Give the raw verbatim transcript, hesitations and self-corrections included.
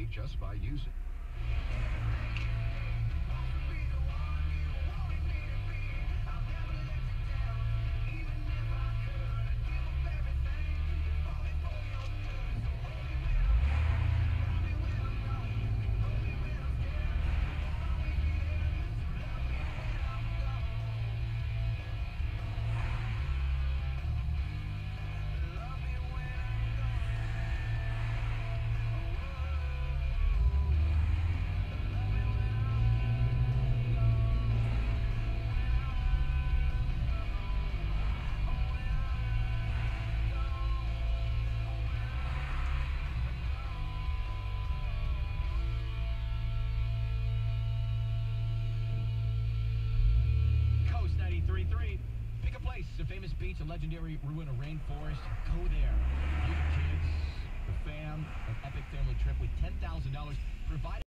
money just by using. Pick a place, a famous beach, a legendary ruin, a rainforest. Go there. You, the kids, the fam, an epic family trip with ten thousand dollars provided.